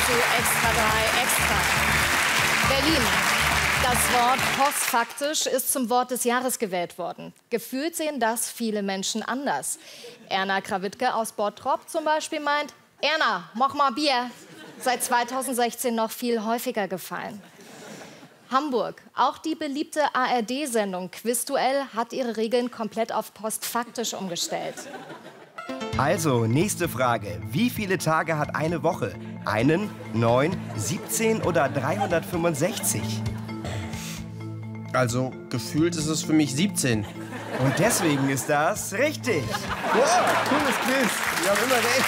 zu Extra 3 Extra. Berlin. Das Wort postfaktisch ist zum Wort des Jahres gewählt worden. Gefühlt sehen das viele Menschen anders. Erna Krawittke aus Bottrop zum Beispiel meint, Erna, mach mal Bier. Seit 2016 noch viel häufiger gefallen. Hamburg. Auch die beliebte ARD-Sendung Quizduell hat ihre Regeln komplett auf postfaktisch umgestellt. Also, nächste Frage. Wie viele Tage hat eine Woche? 1, 9, 17 oder 365? Also, gefühlt ist es für mich 17. Und deswegen ist das richtig. Wow, cooles Quiz. Wir haben immer recht.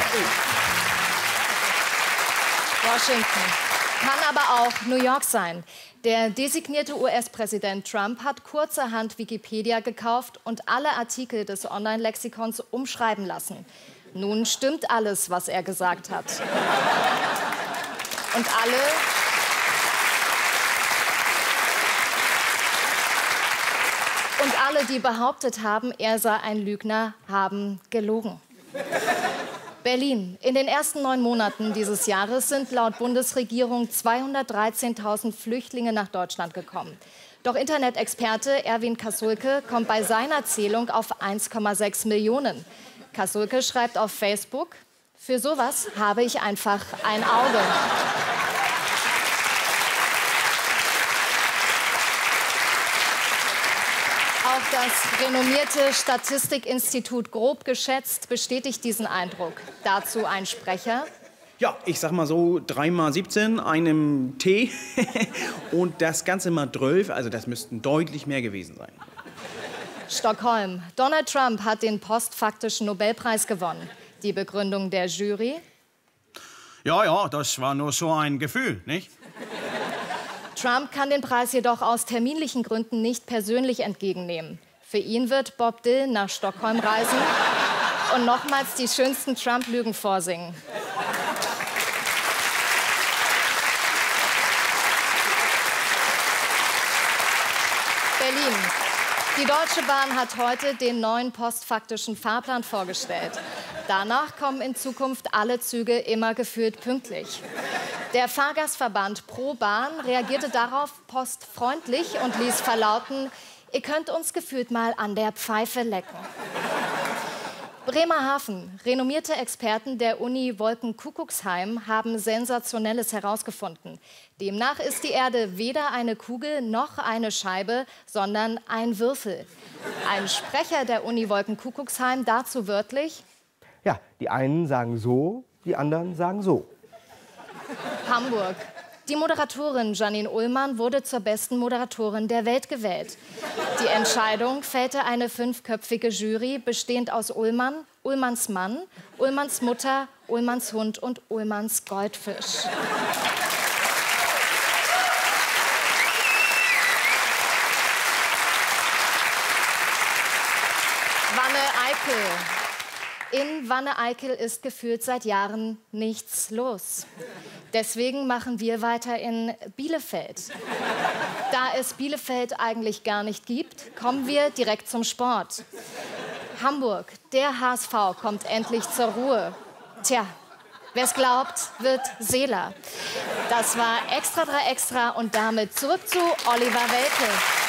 Washington. Kann aber auch New York sein. Der designierte US-Präsident Trump hat kurzerhand Wikipedia gekauft und alle Artikel des Online-Lexikons umschreiben lassen. Nun stimmt alles, was er gesagt hat. Und alle, die behauptet haben, er sei ein Lügner, haben gelogen. Berlin. In den ersten 9 Monaten dieses Jahres sind laut Bundesregierung 213.000 Flüchtlinge nach Deutschland gekommen. Doch Internet-Experte Erwin Kasulke kommt bei seiner Zählung auf 1,6 Millionen. Kasulke schreibt auf Facebook, für sowas habe ich einfach ein Auge. Auch das renommierte Statistikinstitut Grob geschätzt bestätigt diesen Eindruck. Dazu ein Sprecher. Ja, ich sag mal so 3 mal 17, einem T und das Ganze mal 12, also das müssten deutlich mehr gewesen sein. Stockholm. Donald Trump hat den postfaktischen Nobelpreis gewonnen. Die Begründung der Jury? Ja, das war nur so ein Gefühl, nicht? Trump kann den Preis jedoch aus terminlichen Gründen nicht persönlich entgegennehmen. Für ihn wird Bob Dylan nach Stockholm reisen und nochmals die schönsten Trump-Lügen vorsingen. Berlin. Die Deutsche Bahn hat heute den neuen postfaktischen Fahrplan vorgestellt. Danach kommen in Zukunft alle Züge immer gefühlt pünktlich. Der Fahrgastverband Pro Bahn reagierte darauf postfreundlich und ließ verlauten, ihr könnt uns gefühlt mal an der Pfeife lecken. Bremerhaven. Renommierte Experten der Uni Wolkenkuckucksheim haben Sensationelles herausgefunden. Demnach ist die Erde weder eine Kugel noch eine Scheibe, sondern ein Würfel. Ein Sprecher der Uni Wolkenkuckucksheim dazu wörtlich: Ja, die einen sagen so, die anderen sagen so. Hamburg. Die Moderatorin Janine Ullmann wurde zur besten Moderatorin der Welt gewählt. Die Entscheidung fällte eine 5-köpfige Jury, bestehend aus Ullmann, Ullmanns Mann, Ullmanns Mutter, Ullmanns Hund und Ullmanns Goldfisch. Wanne-Eickel. In Wanne-Eickel ist gefühlt seit Jahren nichts los. Deswegen machen wir weiter in Bielefeld. Da es Bielefeld eigentlich gar nicht gibt, kommen wir direkt zum Sport. Hamburg, der HSV kommt endlich zur Ruhe. Tja, wer es glaubt, wird Seeler. Das war Extra 3 Extra und damit zurück zu Oliver Welke.